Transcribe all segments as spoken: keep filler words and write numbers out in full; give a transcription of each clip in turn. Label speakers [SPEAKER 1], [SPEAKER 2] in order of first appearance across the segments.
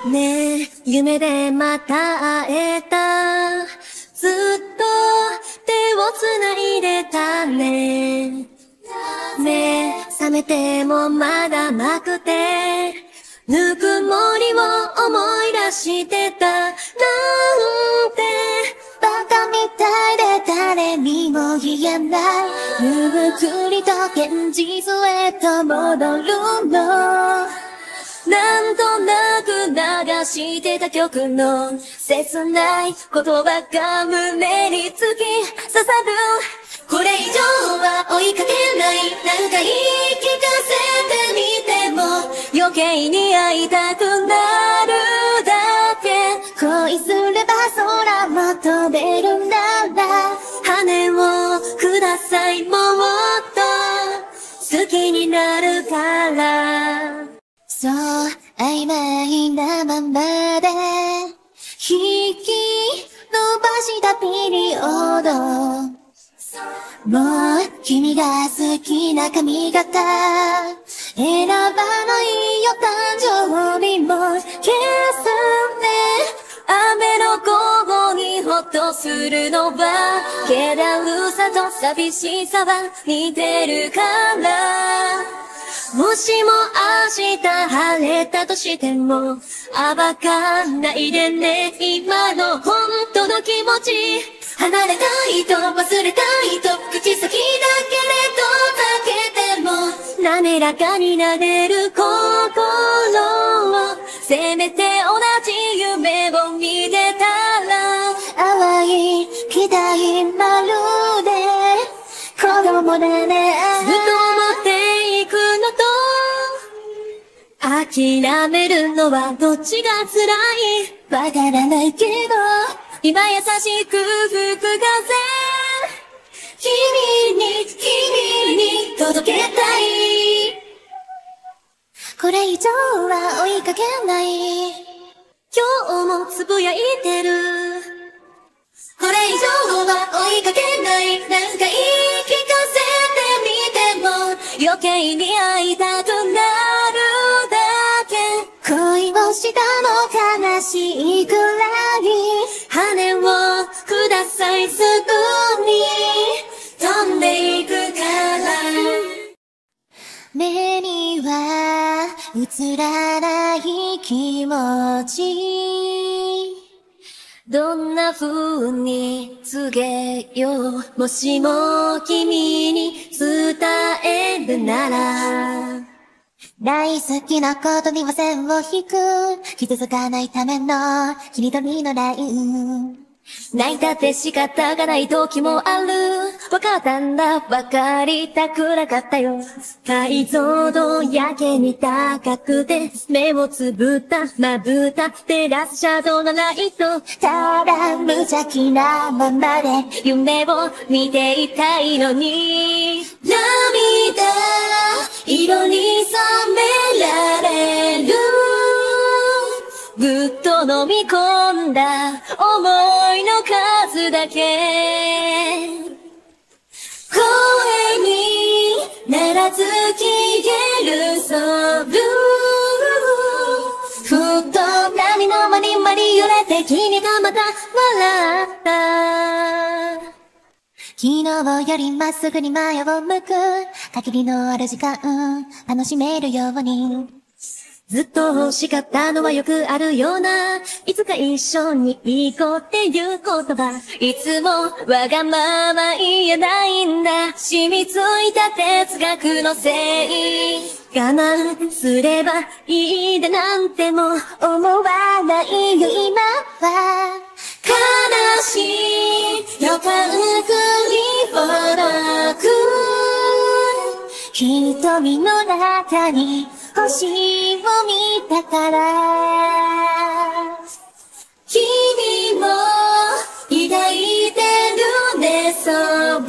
[SPEAKER 1] ねえ、夢でまた会えた。ずっと手をつないでたね。目覚めてもまだなくて、ぬくもりを思い出してた。なんて、バカみたいで誰にも言えない。ゆっくりと現実へと戻るの。なんとなく流してた曲の切ない言葉が胸に突き刺さる。これ以上は追いかけない。何回聞かせてみても余計に会いたくなるだけ。恋すれば空も飛べるなら羽をください。もっと好きになるから。そう、曖昧なままで引き伸ばしたピリオド。もう君が好きな髪型選ばないよ。誕生日も消すね。雨の午後にほっとするのは気だるさと寂しさは似てるから。もしも明日晴れたとしても暴かないでね。今の本当の気持ち離れたいと忘れたいと口先だけでとかけても滑らかになれる心をせめて同じ夢を見てたら淡い期待まるで子供だね。ずっと思っていくのと諦めるのはどっちが辛いわからないけど今優しく吹く風君に君に届けたい。これ以上は追いかけない。今日もつぶやいてる。これ以上は追いかけない。何回聞かせてみても余計に会いたくなるだけ。恋をしたの悲しいくらい羽をください。すぐに飛んでいくから。目には映らない気持ちどんな風に告げよう。もしも君に伝えるなら大好きなことには線を引く。傷つかないための切り取りのライン。泣いたって仕方がない時もある。わかったんだ、わかりたくなかったよ。解像度やけに高くて目をつぶったまぶた照らすシャドウのライト。ただ無邪気なままで夢を見ていたいのに涙色に染められる。ぐっと飲み込んだ想いの数だけ声にならず消えるソウル。ふっと波の間にまり揺れて君がまた笑った。昨日よりまっすぐに前を向く限りのある時間楽しめるように。ずっと欲しかったのはよくあるような、いつか一緒に行こうっていう言葉。いつもわがまま言えないんだ。染みついた哲学のせい。我慢すればいいでなんても思わないよ今は。悲しい予感繰りほどく瞳の中に星を見たから君も抱いてるね。そう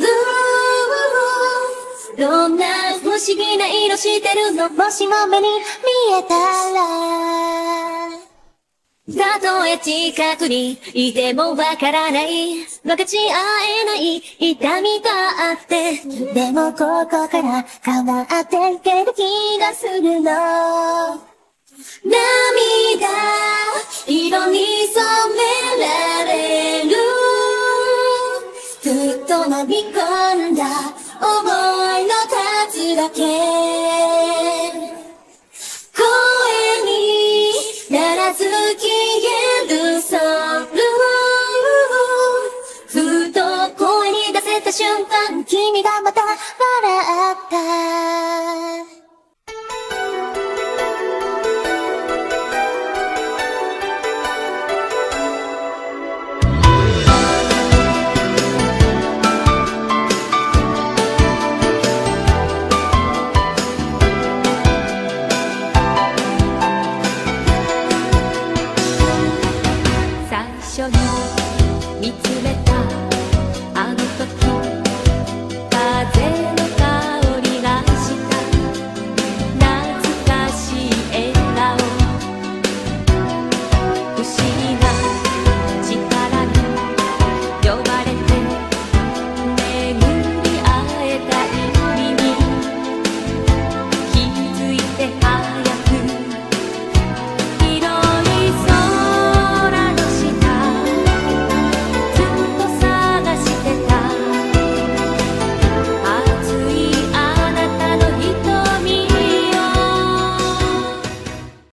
[SPEAKER 1] どんな不思議な色してるの。もしも目に見えたらたとえ近くにいてもわからない分かち合えない痛みがあってでもここから変わっていける気がするの。涙込んだ想いの数だけ声にならず消えるソウルふと声に出せた瞬間君がまた笑った